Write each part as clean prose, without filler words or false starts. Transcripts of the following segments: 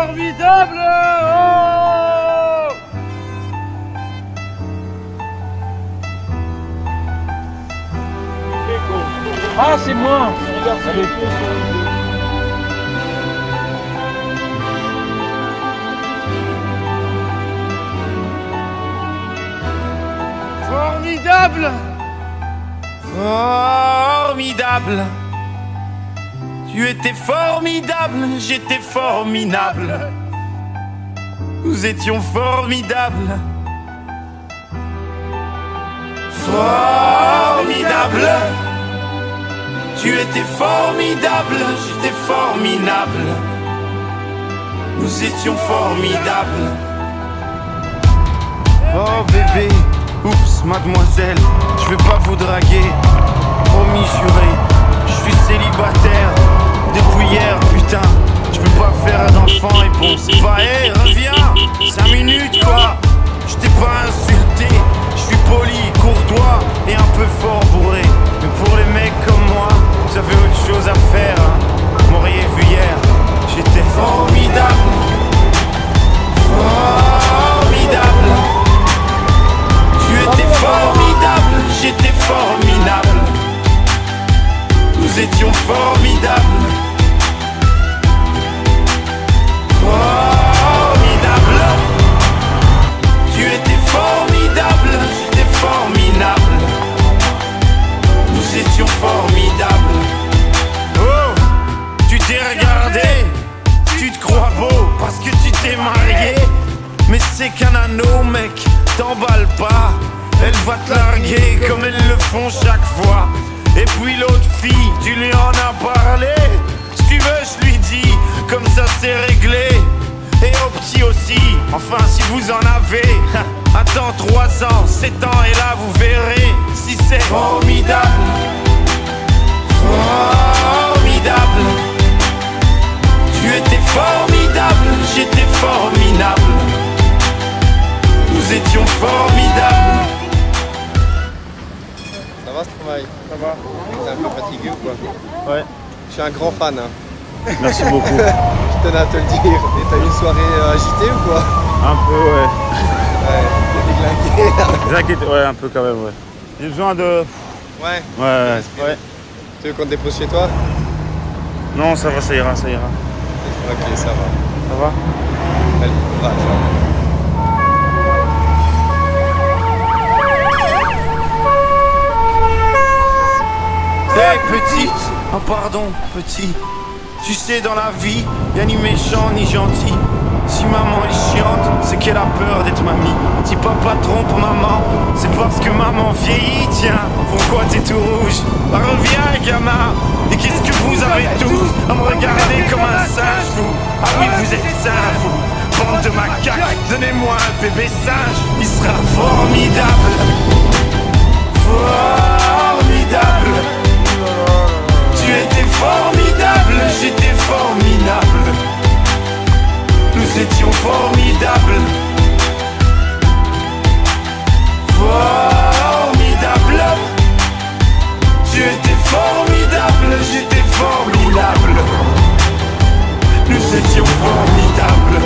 Formidable. Oh, ah, c'est moi. Regarde, c'est les pieds sur les deux. Formidable. Formidable. Tu étais formidable, j'étais formidable. Nous étions formidables. Formidable. Tu étais formidable, j'étais formidable. Nous étions formidables. Oh bébé, oups mademoiselle, je vais pas vous draguer. Promis juré, je suis célibataire depuis hier, putain. Je peux pas faire d'enfant et bon c'est pas, hé reviens, 5 minutes quoi. Je t'ai pas insulté, je suis poli, courtois et un peu fort bourré. Mais pour les mecs comme moi, vous avez autre chose à faire hein. Vous m'auriez vu hier, j'étais formidable. Formidable. Tu étais formidable, j'étais formidable. Nous étions formidables. Formidable. Tu étais formidable, j'étais formidable. Nous étions formidables. Oh, tu t'es regardé, tu te crois beau parce que tu t'es marié. Mais c'est qu'un anneau mec, t'emballe pas. Elle va te larguer comme elles le font chaque fois. Et puis l'autre fille, tu lui en as parlé. Si tu veux je lui dis, comme ça c'est réglé. Et au petit aussi, enfin si vous en avez. Attends 3 ans, 7 ans et là vous verrez si c'est formidable. Formidable. Tu étais formidable, j'étais formidable. Nous étions formidables. Ça va Stromae? Ça va. T'es un peu fatigué ou quoi? Ouais. Je suis un grand fan hein. Merci beaucoup. Je tenais à te le dire. Et t'as eu une soirée agitée ou quoi? Un peu, ouais. Ouais, t'es déglingué là. Vous inquiétez, ouais, un peu quand même, ouais. J'ai besoin de... Ouais. Ouais. Tu veux qu'on te dépose chez toi? Non, ça va, ça ira, ça ira. Ok, ça va. Ça va? Belle courage. Hey petite, oh pardon petit. Tu sais dans la vie, y'a ni méchant ni gentil. Si maman est chiante, c'est qu'elle a peur d'être mamie. Si papa trompe maman, c'est parce que maman vieillit. Tiens, pourquoi t'es tout rouge? Bah reviens gamin. Et qu'est-ce que vous avez tous à me regarder comme un singe vous? Ah oui vous êtes singe vous, bande de macaques. Donnez-moi un bébé singe, il sera formidable. Formidable. Tu étais formidable, j'étais formidable. Nous étions formidables. Formidable. Tu étais formidable, j'étais formidable. Nous étions formidables.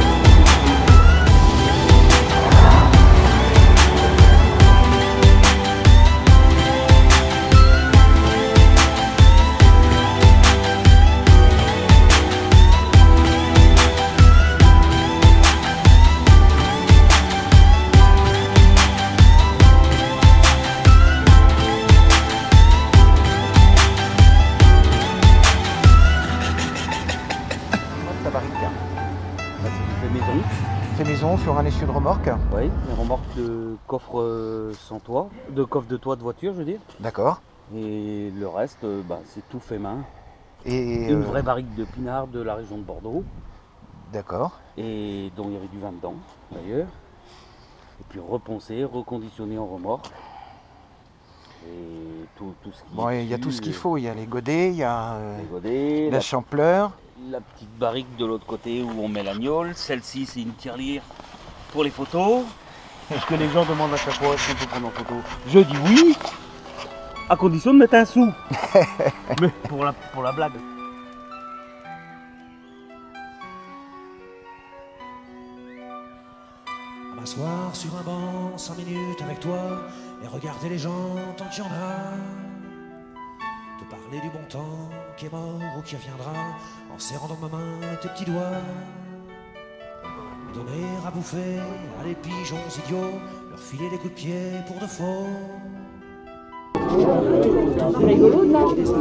Sur un essieu de remorque. Oui, une remorque de coffre sans toit, de coffre de toit de voiture, je veux dire. D'accord. Et le reste, c'est tout fait main. Et une vraie barrique de pinard de la région de Bordeaux. D'accord. Et dont il y avait du vin dedans, d'ailleurs. Et puis reponcé, reconditionné en remorque. Et tout ce qui... Bon, il y a tout ce qu'il faut. Il y a les godets, il y a les godets, la champleur. La petite barrique de l'autre côté où on met l'agnole. Celle-ci, c'est une tirelire pour les photos. Est-ce que les gens demandent à chaque fois est-ce qu'on peut prendre en photo? Je dis oui, à condition de mettre un sou. Mais pour la blague. M'asseoir sur un banc 5 minutes avec toi et regarder les gens tant qu'il y en a. Te parler du bon temps qui est mort ou qui reviendra en serrant dans ma main tes petits doigts. Donner à bouffer à des pigeons idiots, leur filer des coups de pied pour de faux. C'est rigolo là.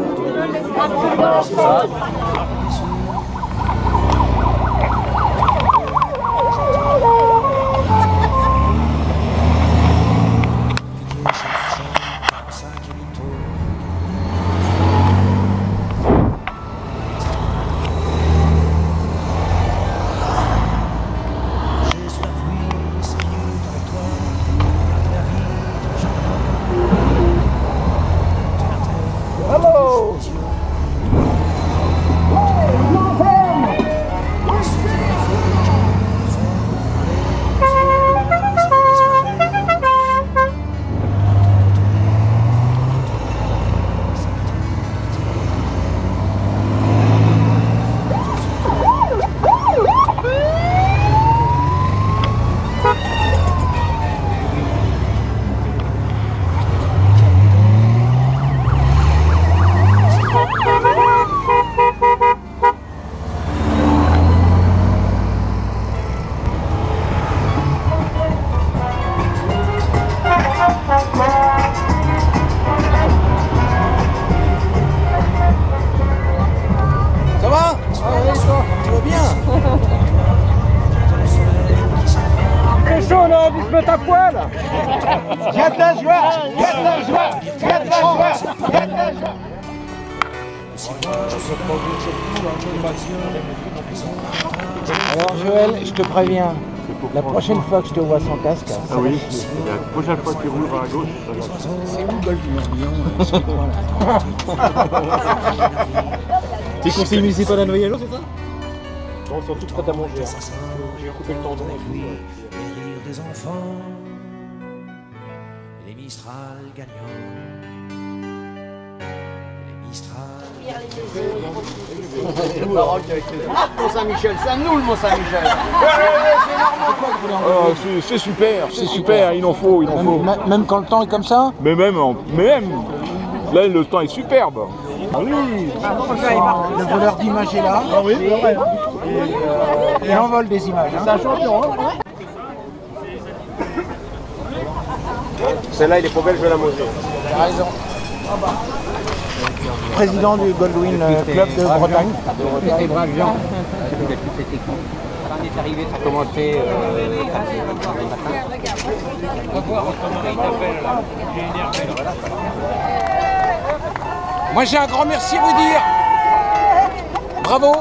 Ta poêle. Il y a de la joie, il y a de la joie, il y a de la joie, il y a de la joie. Alors Joël, je te préviens, la prochaine fois que je te vois sans casque... Ah oui, la prochaine fois que tu roules à gauche, c'est où le golf du Morbihan? T'es conseiller municipal à Noyalo, c'est ça? Non, ils sont tous prêts à manger. J'ai coupé le tendon et tout. Les rires des enfants, les Mistral gagnants, les Mistral. Mont-Saint-Michel, c'est à nous le Mont-Saint-Michel. c'est super, c'est super, il en faut, il en faut. Même quand le temps est comme ça? Mais même, là le temps est superbe. Ah oui. Le voleur d'images est là. Ah oui, Et l'envol des images. c'est un champion. Hein. Celle-là, il est pour belle, je vais la manger. T'as raison. Président du Goldwyn Club de Bretagne. C'était brave gens. Cette équipe. On est arrivé, ça a commencé Moi j'ai un grand merci à vous dire. Bravo.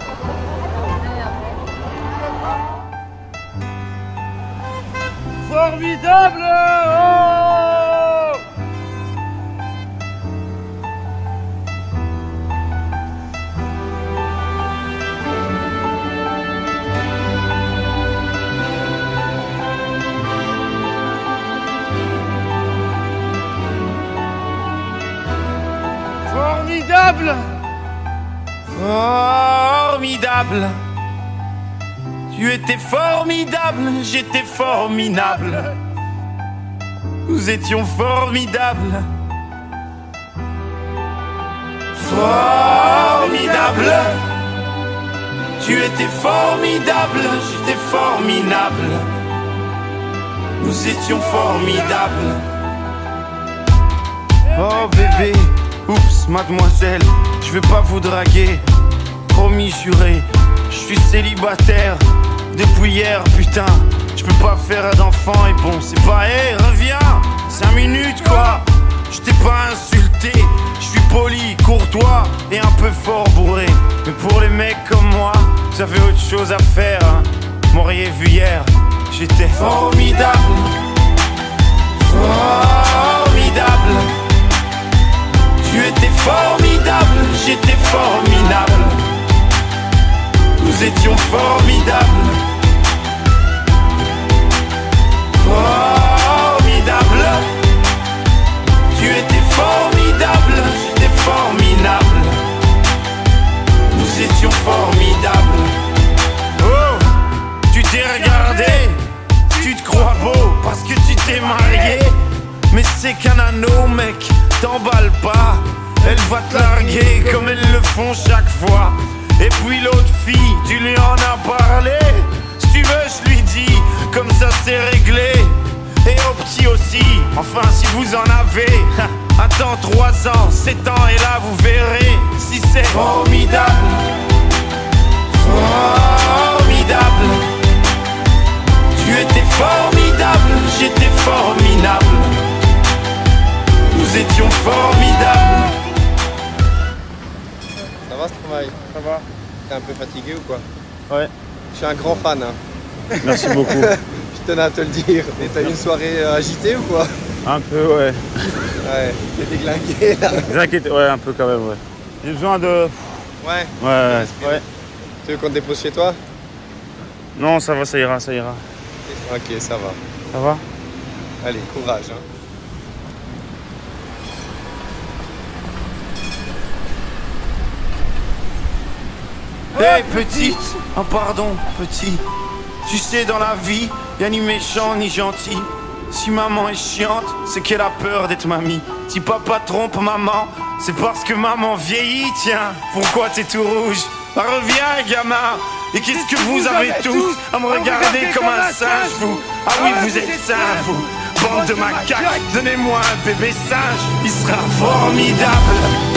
Formidable. Oh, formidable. Formidable. Tu étais formidable, j'étais formidable. Nous étions formidables. Formidable. Tu étais formidable, j'étais formidable. Nous étions formidables. Oh bébé, oups, mademoiselle, je vais pas vous draguer. Promis, juré, je suis célibataire depuis hier, putain. Je peux pas faire d'enfant et bon, c'est pas, hé, reviens, 5 minutes quoi. Je t'ai pas insulté, je suis poli, courtois et un peu fort bourré. Mais pour les mecs comme moi, vous avez autre chose à faire, hein. M'auriez vu hier, j'étais formidable. Formidable. Tu étais formidable, j'étais formidable. Nous étions formidables. Formidable. Tu étais formidable, j'étais formidable. Nous étions formidables. Oh, tu t'es regardé, tu te crois Enfin si vous en avez, attends 3 ans, 7 ans et là vous verrez si c'est formidable. Formidable. Tu étais formidable, j'étais formidable. Nous étions formidables. Ça va Stromae? Ça va. T'es un peu fatigué ou quoi? Ouais. Je suis un grand fan. Hein. Merci beaucoup. Je tenais à te le dire. Et t'as eu une soirée agitée ou quoi? Un peu, ouais. Ouais, t'es déglingué là. T'inquiète, ouais, un peu quand même, ouais. J'ai besoin de... Ouais. Ouais. Tu veux qu'on te dépose chez toi? Non, ça va, ça ira, ça ira. Ok, ça va. Ça va? Allez, courage. Hein. Hey petite, oh pardon petit. Tu sais dans la vie, y'a ni méchant ni gentil. Si maman est chiante, c'est qu'elle a peur d'être mamie. Si papa trompe maman, c'est parce que maman vieillit. Tiens, pourquoi t'es tout rouge? Bah reviens gamin. Et qu'est-ce que vous avez tous à me regarder comme un singe vous? Ah oui vous êtes sains vous, bande de macaques. Donnez-moi un bébé singe, il sera formidable.